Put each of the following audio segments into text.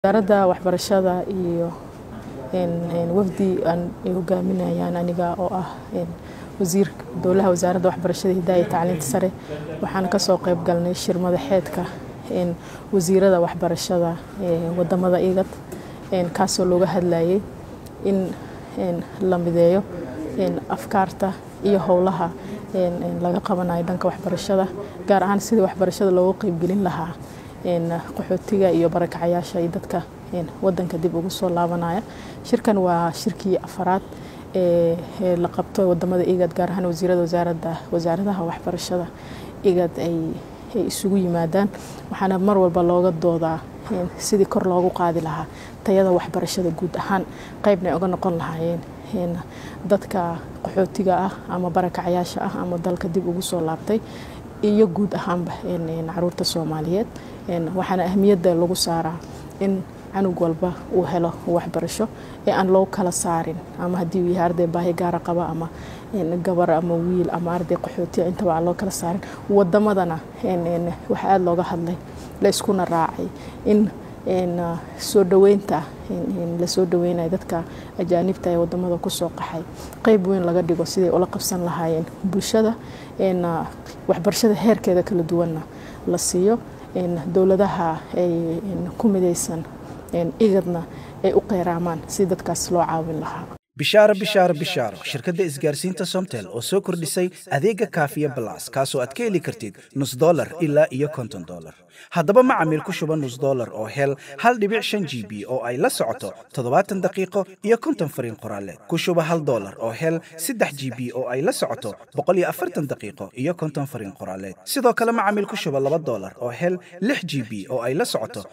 wasaaradda waxbarashada iyo wafdi aan hogaaminayaan aniga oo ah wasiirka dowladda wasaaradda waxbarashada hidaha iyo tacliinta sare waxaan ka soo qayb galnay shir madaxeedka wasiirada waxbarashada wadamada IGAD kaasoo looga hadlayay in la mideeyo afkaarta iyo howlaha laga qabanayo dhanka waxbarashada gaar ahaan sidii waxbarashada loogu qayb gelin lahaa qaxootiga iyo barakacayaasha iyo dadka wadanka dib ugu soo laabanaya shirkan waa shirkii afaraad ee la qabto wadamada IGAD gaar ahaan wasaaradaha waxbarashada IGAD ay isugu yimaadaan waxaana mar walba looga doodaa sidii kor loogu qaadi lahaa tayada waxbarashada guud ahaan qaybna uga noqon lahaayeen dadka qaxootiga ah ama barakacayaasha ah ama dalka dib ugu soo laabtay iyo guud ahaanba caruurta Soomaaliyeed waxaana ahmiyadda lagu saaraa in canug walba uu helo waxbarasho ee aan loo kala saarin ama hadii uu yahay arday baahi gaar ah qaba ama gabar ama wiil ama arday qaxooti inta waa loo kala saarin wadamadana waxa aad looga hadlay la iskuna raacay in soo dhaweynta la soo dhaweynayo dadka ajaanibta ee wadamada ku soo qaxay qayb weyn laga dhigo sidii ula qabsan lahaayeen bulshada waxbarashada heerkeeda kala duwan la siiyo dowladaha ay ku midaysan IGADna ay u qeyraamaan si dadkaas loo caawin lahaa bishaaro shirkadda isgaarsiinta Somtel oo soo kordhisay adeega Kaafiya Plus kaasoo aad ka heli kartid $0 ilaa iyo $50 haddaba macaamiil ku shuba $0 oo hel 1.5 GB oo ay la socoto 70 daqiiqo iyo 50 fariin qoraaleed ku shuba $1 oo hel 3 GB oo ay la socoto 140 daqiiqo iyo 50 fariin qoraaleed sidoo kale macaamiil ku shuba $2 oo hel 6 GB oo ay la socoto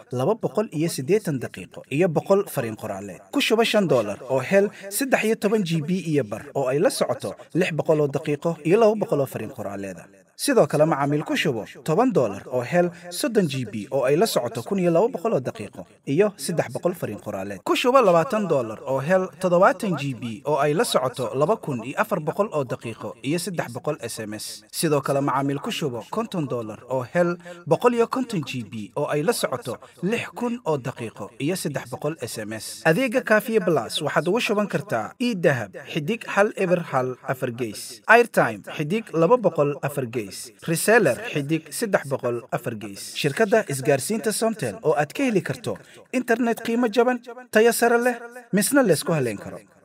280 daqiiqo iyo 100 fariin qoraaleed ku shuba $5 oo hel 13 GB iyo bar oo ay la socoto 600 daqiiqo iyo 200 fariin qoraaleed sidoo kale macaamiil ku shubo $10 oo hel 30 GB oo ay la socoto 1200 daqiiqo iyo 300 fariin qoraaleed ku shubo $20 oo hel 70 GB oo ay la socoto 2400 oo daqiiqo iyo 300 SMS sidoo kale macaamiil ku shubo $50 oo hel 150 GB oo ay la socoto 6000 oo daqiiqo iyo 300 SMS adeega Kaafiya Plus waxaad ugu shuban kartaa idahab xidig hal eber hal afar gees airtime xidig 200 gees reseller xidig 300 afar gees shirkadda isgaarsiinta Somtel oo aad ka heli karto internet qiimo jaban tayo sare leh misna la isku haleyn karo